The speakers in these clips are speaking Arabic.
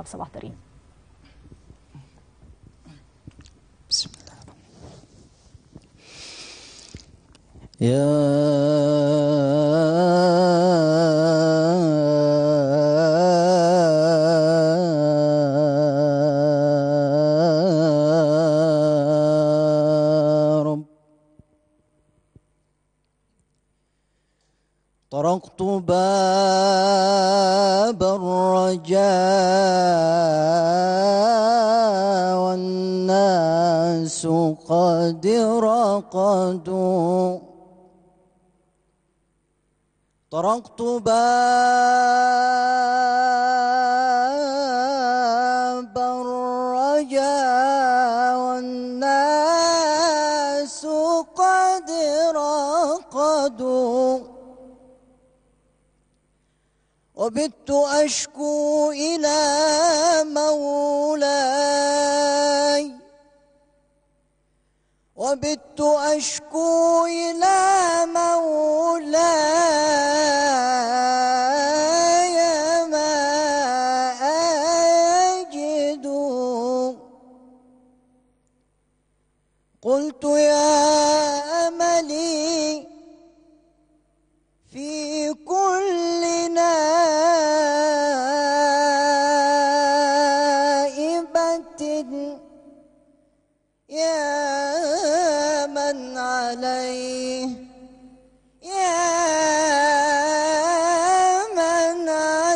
في صباح دارين. بسم الله يا رب، طرقت باب الرجاء والناس قد رقدوا، طرقت باب الرجاء والناس قد رقدوا، وبت أشكو إلى مولاي، وبت أشكو إلى مولاي ما أجد، قلت يا أملي في كل نائبة يا من عليه، يا من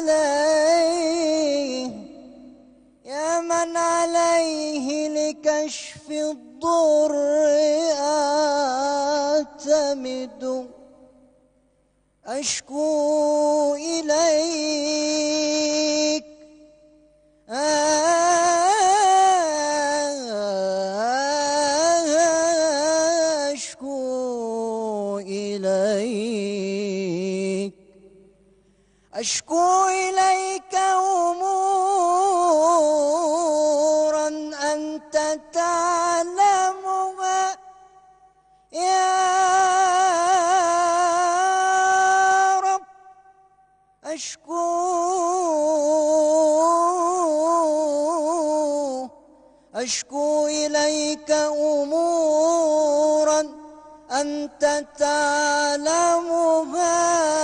عليه، يا من عليه لكشف الضر أعتمد، أشكو إليك أشكو إليك، أشكو إليك أمورا أنت تعلمها يا رب، أشكو إليك أمورا أنت تعلمها،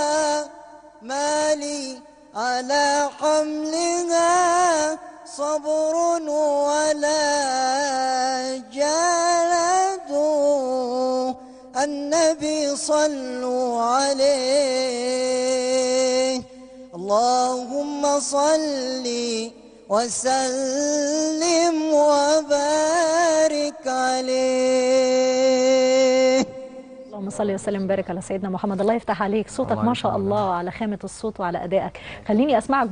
ما لي على حملها صبر ولا جلد، النبي صلوا عليه، اللهم صل وسلم وبارك عليه. اللهم صل وسلم وبارك على سيدنا محمد. الله يفتح عليك، صوتك ما شاء الله، على خامة الصوت وعلى أدائك. خليني أسمعك